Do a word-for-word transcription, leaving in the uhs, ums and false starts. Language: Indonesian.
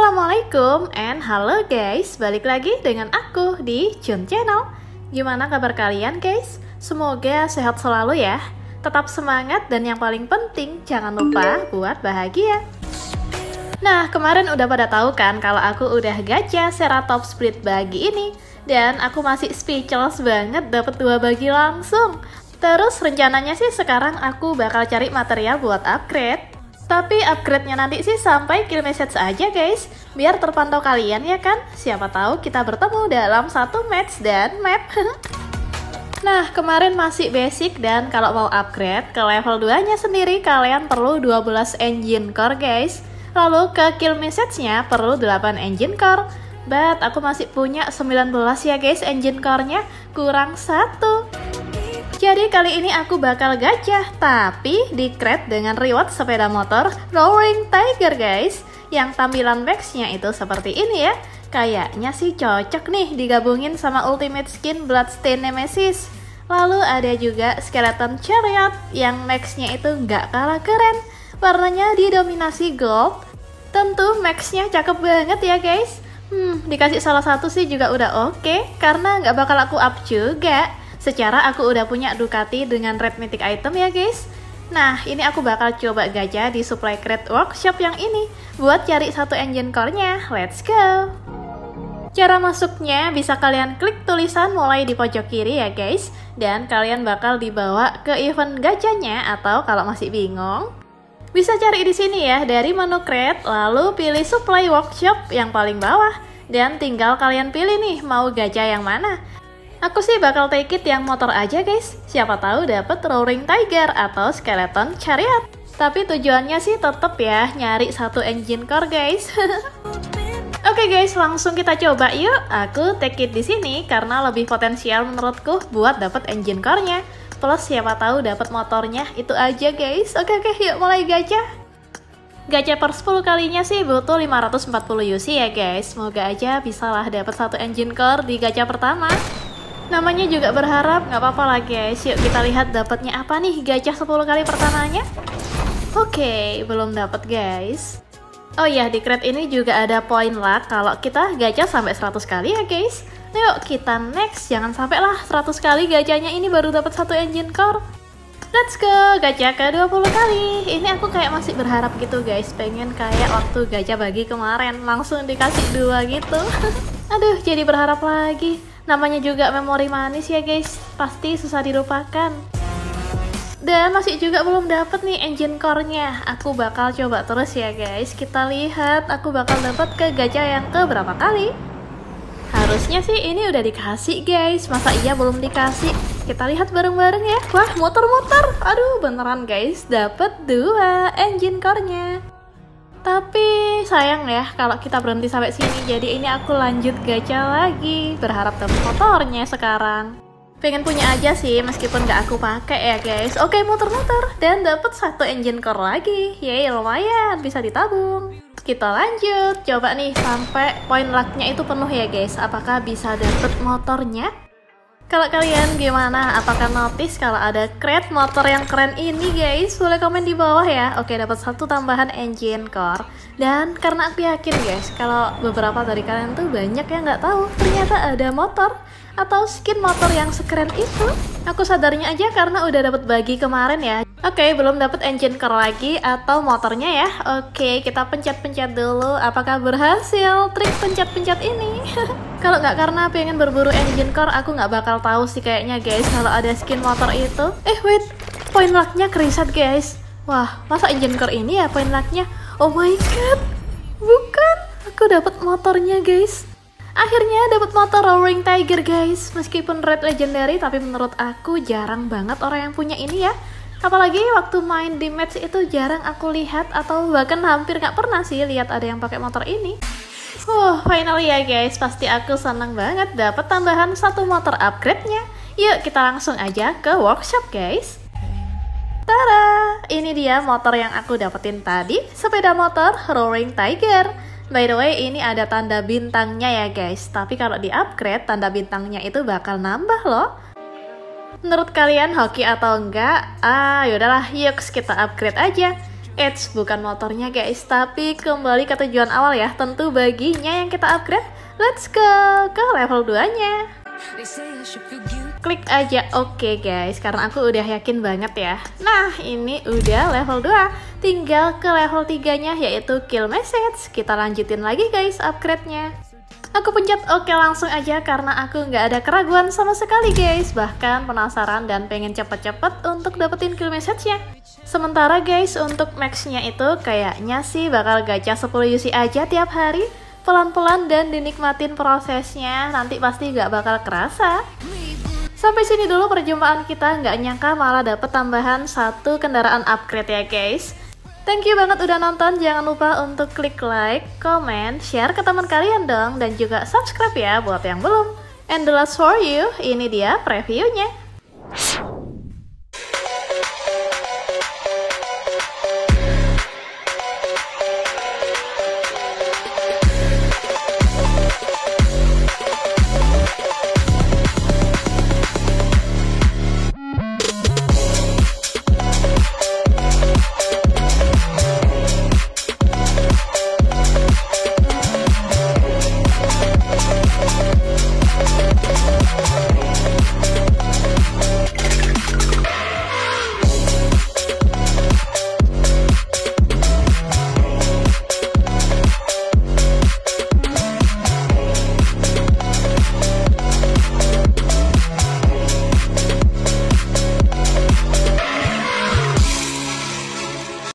Assalamualaikum and halo guys, balik lagi dengan aku di Jun Channel. Gimana kabar kalian guys? Semoga sehat selalu ya. Tetap semangat dan yang paling penting jangan lupa buat bahagia. Nah, kemarin udah pada tahu kan kalau aku udah gacha Ceratops Split bagi ini. Dan aku masih speechless banget dapat dua bagi langsung. Terus rencananya sih sekarang aku bakal cari material buat upgrade. Tapi upgrade-nya nanti sih sampai kill message aja guys, biar terpantau kalian ya kan. Siapa tahu kita bertemu dalam satu match dan map. Nah, kemarin masih basic dan kalau mau upgrade ke level dua nya sendiri kalian perlu dua belas engine core guys. Lalu ke kill message-nya perlu delapan engine core. But aku masih punya sembilan belas ya guys engine core-nya, kurang satu. Jadi kali ini aku bakal gacah, tapi di crate dengan reward sepeda motor Roaring Tiger guys. Yang tampilan max-nya itu seperti ini ya. Kayaknya sih cocok nih digabungin sama ultimate skin Bloodstained Nemesis. Lalu ada juga Skeleton Chariot yang max-nya itu nggak kalah keren. Warnanya didominasi gold. Tentu max-nya cakep banget ya guys. Hmm, dikasih salah satu sih juga udah oke, okay, karena nggak bakal aku up juga. Secara aku udah punya Ducati dengan red mythic item ya guys. Nah, ini aku bakal coba gacha di supply crate workshop yang ini buat cari satu engine core-nya. Let's go! Cara masuknya bisa kalian klik tulisan mulai di pojok kiri ya guys. Dan kalian bakal dibawa ke event gachanya, atau kalau masih bingung bisa cari di sini ya dari menu crate, lalu pilih supply workshop yang paling bawah. Dan tinggal kalian pilih nih mau gacha yang mana. Aku sih bakal take it yang motor aja guys. Siapa tahu dapet Roaring Tiger atau Skeleton Chariot. Tapi tujuannya sih tetep ya nyari satu engine core guys. Oke okay guys, langsung kita coba yuk. Aku take it di sini karena lebih potensial menurutku buat dapet engine core-nya. Plus siapa tahu dapet motornya, itu aja guys. Oke okay, oke, okay, yuk mulai gacha. Gacha per sepuluh kalinya sih butuh lima ratus empat puluh U C ya guys. Semoga aja bisalah dapet satu engine core di gacha pertama. Namanya juga berharap, nggak apa-apa lah guys. Yuk kita lihat dapatnya apa nih gacha sepuluh kali pertamanya. Oke, okay, belum dapat guys. Oh iya, di crate ini juga ada poin luck kalau kita gacha sampai seratus kali ya guys. Yuk kita next, jangan sampai lah seratus kali gachanya ini baru dapat satu engine core. Let's go, gacha ke dua puluh kali. Ini aku kayak masih berharap gitu guys, pengen kayak waktu gacha bagi kemarin langsung dikasih dua gitu. Aduh, jadi berharap lagi. Namanya juga memori manis ya guys, pasti susah dilupakan. Dan masih juga belum dapet nih engine core-nya. Aku bakal coba terus ya guys. Kita lihat aku bakal dapat ke gacha yang ke berapa kali. Harusnya sih ini udah dikasih guys. Masa iya belum dikasih? Kita lihat bareng-bareng ya. Wah, motor-motor. Aduh, beneran guys, dapet dua engine core-nya. Tapi sayang ya kalau kita berhenti sampai sini. Jadi ini aku lanjut gacha lagi, berharap dapat motornya sekarang. Pengen punya aja sih meskipun gak aku pakai ya guys. Oke, muter-muter dan dapat satu engine core lagi. Yeay, lumayan bisa ditabung. Kita lanjut, coba nih sampai poin luck-nya itu penuh ya guys. Apakah bisa dapet motornya? Kalau kalian gimana? Apakah notice kalau ada crate motor yang keren ini guys? Boleh komen di bawah ya. Oke, dapat satu tambahan engine core. Dan karena aku yakin guys, kalau beberapa dari kalian tuh banyak yang nggak tahu ternyata ada motor atau skin motor yang sekeren itu. Aku sadarnya aja karena udah dapat bagi kemarin ya. Oke, belum dapat engine core lagi atau motornya ya. Oke, kita pencet-pencet dulu. Apakah berhasil trik pencet-pencet ini? Kalau nggak karena pengen berburu engine core, aku nggak bakal tahu sih kayaknya guys kalau ada skin motor itu. Eh wait, poin luck-nya kereset guys. Wah, masa engine core ini ya poin luck-nya? Oh my god, bukan. Aku dapat motornya guys. Akhirnya dapat motor Roaring Tiger guys. Meskipun red legendary, tapi menurut aku jarang banget orang yang punya ini ya. Apalagi waktu main di match itu jarang aku lihat, atau bahkan hampir nggak pernah sih lihat ada yang pakai motor ini. Uh, finally ya guys, pasti aku senang banget dapat tambahan satu motor upgrade-nya. Yuk kita langsung aja ke workshop guys. Tada, ini dia motor yang aku dapetin tadi, sepeda motor Roaring Tiger. By the way, ini ada tanda bintangnya ya guys. Tapi kalau di upgrade, tanda bintangnya itu bakal nambah loh. Menurut kalian hoki atau enggak? Ah, yaudahlah, yuk kita upgrade aja. Eits, bukan motornya guys, tapi kembali ke tujuan awal ya, tentu baginya yang kita upgrade. Let's go ke level dua nya. Klik aja oke okay guys, karena aku udah yakin banget ya. Nah ini udah level dua, tinggal ke level tiga nya yaitu kill message. Kita lanjutin lagi guys upgrade-nya. Aku pencet oke langsung aja karena aku nggak ada keraguan sama sekali guys. Bahkan penasaran dan pengen cepet-cepet untuk dapetin kill message-nya. Sementara guys untuk max-nya itu kayaknya sih bakal gacha sepuluh U C aja tiap hari. Pelan-pelan dan dinikmatin prosesnya, nanti pasti nggak bakal kerasa. Sampai sini dulu perjumpaan kita, nggak nyangka malah dapet tambahan satu kendaraan upgrade ya guys. Thank you banget udah nonton, jangan lupa untuk klik like, comment, share ke teman kalian dong, dan juga subscribe ya buat yang belum. And the last for you, ini dia previewnya.